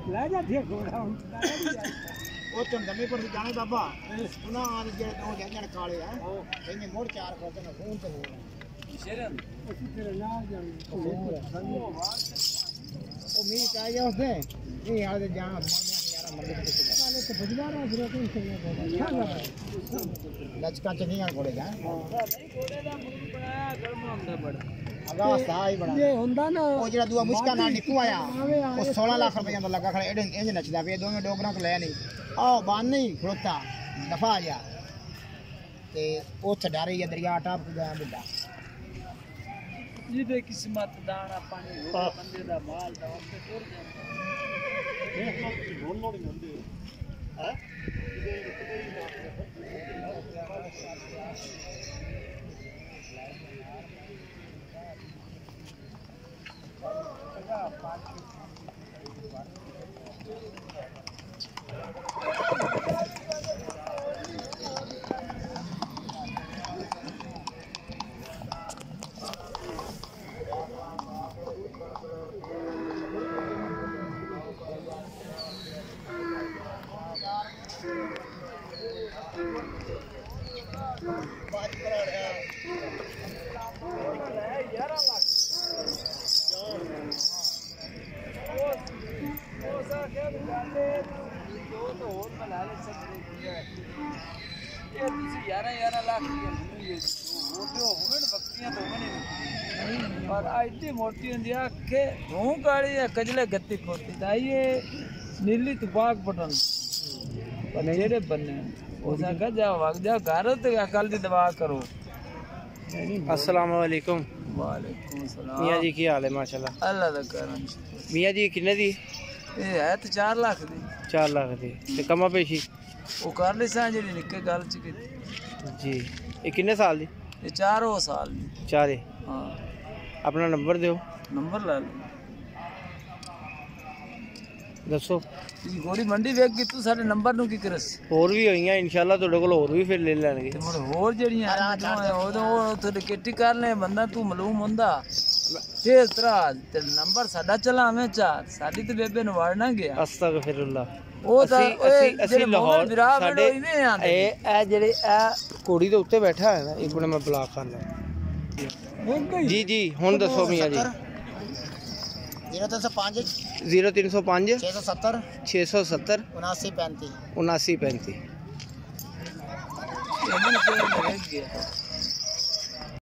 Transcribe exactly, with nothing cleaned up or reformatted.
ਲੈ ਜਾ ਠੀਕ ਹੋਣਾ ਹੁਣ ਉਹ ਚੰਦਮੇ ਪਰ ਜਾਣੇ ਬਾਬਾ ਉਹਨਾਂ ਆ ਜਿਹੜੇ ਦੋ ਜਣ ਕਾਲੇ ਆ ਇਹਨੇ ਮੋੜ ਚਾਰ ਖੋਤੇ ਨਾ ਫੋਨ ਤੇ ਹੋ ਸ਼ਰਨ ਅਸੀਂ ਤੇਰੇ ਨਾਲ ਜਾਣੀ ਉਹ ਮੀਂਹ ਚਾਹੀਏ ਉਸਦੇ ਨਹੀਂ ਹਾਲੇ ਜਾਣ ਮਰਨੇ ਯਾਰ ਮੰਡੀ ਤੇ ਕਾਲੇ ਤੇ ਬਜਵਾਰਾ ਫਿਰ ਕੋਈ ਨਹੀਂ ਲਚਕਾਂ ਚ ਨਹੀਂ ਆ ਕੋੜੇਗਾ ਨਹੀਂ ਕੋੜੇ ਦਾ ਮੂੰਹ ਬਣਾਇਆ ਗਰਮ ਹੁੰਦਾ ਬੜਾ ਅਗਾ ਸਾਈ ਬਣਾ ਇਹ ਹੁੰਦਾ ਨਾ ਉਹ ਜਿਹੜਾ ਦੂਆ ਮੁਸ਼ਕਾ ਨਾਲ ਨਿਕੂ ਆਇਆ ਉਹ सोलह लाख रुपए ਦਾ ਲੱਗਾ ਖੜਾ ਇਹਦੇ ਇੰਜ ਨੱਚਦਾ ਪਿਆ ਦੋਵੇਂ ਡੋਗਰਾਂ ਤੋਂ ਲੈ ਨਹੀਂ ਆਹ ਬੰਨ ਨਹੀਂ ਖੜੋਤਾ ਦਫਾ ਜਾ ਤੇ ਉਹ ਛਡਾਰੀ ਜਾਂ ਦਰਿਆ ਟਾਪ ਗਿਆ ਬੁੱਢਾ ਜਿਹਦੇ ਕਿਸਮਤ ਦਾਣਾ ਪਾਣੀ ਹੋਵੇ ਬੰਦੇ ਦਾ ਮਾਲ ਦਾ ਉੱਤੇ ਟੁਰ ਜਾਂਦਾ ਇਹ ਲੋਕ ਢੋਲ ਲੋੜ ਨਹੀਂ ਹੁੰਦੇ ਹੈ ग्यारह ग्यारह लाख और इतनी मोटी होंगी आखे धूं काली कजले गत्ती खोती ताइए नीली तुपाक पटन जेड़े बने उसका जा वग जा घर तो अकल की दवा करो। अस्सलाम वालेकुम। वालेकुम सलाम। मियाँ जी की हाल है? माशाल्लाह अल्लाह दा करम। मियाँ जी किन्ने दी? ये है तो चार लाख दी। चार लाख दी ते कमा पेशी वो कर ली सा जी निक्के गल च की जी। ये किन्ने साल दी? ये चारों साल दी। चारे। हाँ अपना नंबर दो। नंबर ला लो दसो जी। घोड़ी मंडी वेख के तू सारे नंबर नु की करस और भी होईयां इंशाल्लाह तोड़े कोल और भी फिर ले लेंगे ते मुड़ और जड़ियां ओ तो ओ तो किट्टी कर ले बंदा तू मालूम हुंदा ते इस तरह ते नंबर साडा चलावे चार साडी ते बेबे नु वाड़ना गया। अस्तगफिरुल्लाह। ओ ता ਅਸੀਂ ਅਸੀਂ ਲਾਹੌਰ ਸਾਡੇ ਇਹ ਇਹ ਇਹ ਜਿਹੜੇ ਇਹ ਕੋੜੀ ਦੇ ਉੱਤੇ ਬੈਠਾ ਹੈ ਨਾ ਇੱਕ ਮਿੰਟ ਮੈਂ ਬਲਾਕ ਕਰ ਲਾਂ ਜੀ ਜੀ ਹੁਣ ਦੱਸੋ ਮੀਆਂ ਜੀ। जीरो तीन सौ पाँच जीरो तीन सौ पाँच छः सौ सत्तर छः सौ सत्तर उनासी पैंतीस उनासी पैंतीस।